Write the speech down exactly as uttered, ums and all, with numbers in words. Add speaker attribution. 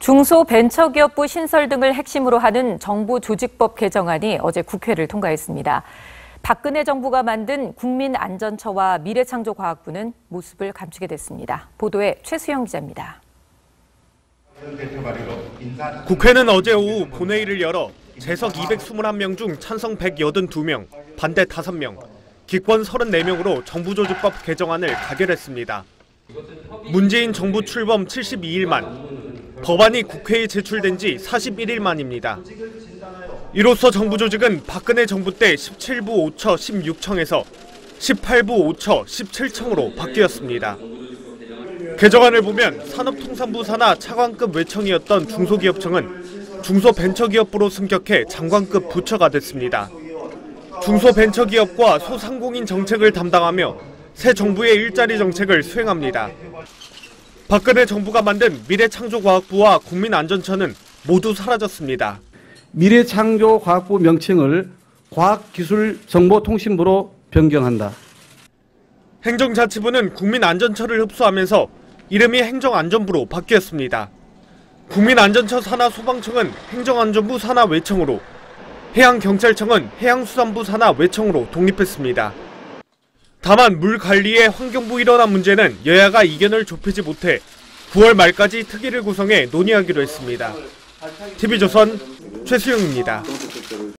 Speaker 1: 중소벤처기업부 신설 등을 핵심으로 하는 정부 조직법 개정안이 어제 국회를 통과했습니다. 박근혜 정부가 만든 국민안전처와 미래창조과학부는 모습을 감추게 됐습니다. 보도에 최수영 기자입니다.
Speaker 2: 국회는 어제 오후 본회의를 열어 재석 이백이십일 명 중 찬성 백팔십이 명, 반대 다섯 명, 기권 삼십사 명으로 정부조직법 개정안을 가결했습니다. 문재인 정부 출범 칠십이 일 만, 법안이 국회에 제출된 지 사십일 일 만입니다. 이로써 정부조직은 박근혜 정부 때 십칠 부 오 처 십육 청에서 십팔 부 오 처 십칠 청으로 바뀌었습니다. 개정안을 보면 산업통상부 산하 차관급 외청이었던 중소기업청은 중소벤처기업부로 승격해 장관급 부처가 됐습니다. 중소벤처기업과 소상공인 정책을 담당하며 새 정부의 일자리 정책을 수행합니다. 박근혜 정부가 만든 미래창조과학부와 국민안전처는 모두 사라졌습니다.
Speaker 3: 미래창조과학부 명칭을 과학기술정보통신부로 변경한다.
Speaker 2: 행정자치부는 국민안전처를 흡수하면서 이름이 행정안전부로 바뀌었습니다. 국민안전처 산하 소방청은 행정안전부 산하 외청으로, 해양경찰청은 해양수산부 산하 외청으로 독립했습니다. 다만 물 관리에 환경부 일원화 문제는 여야가 이견을 좁히지 못해 구월 말까지 특위를 구성해 논의하기로 했습니다. 티비조선 최수영입니다.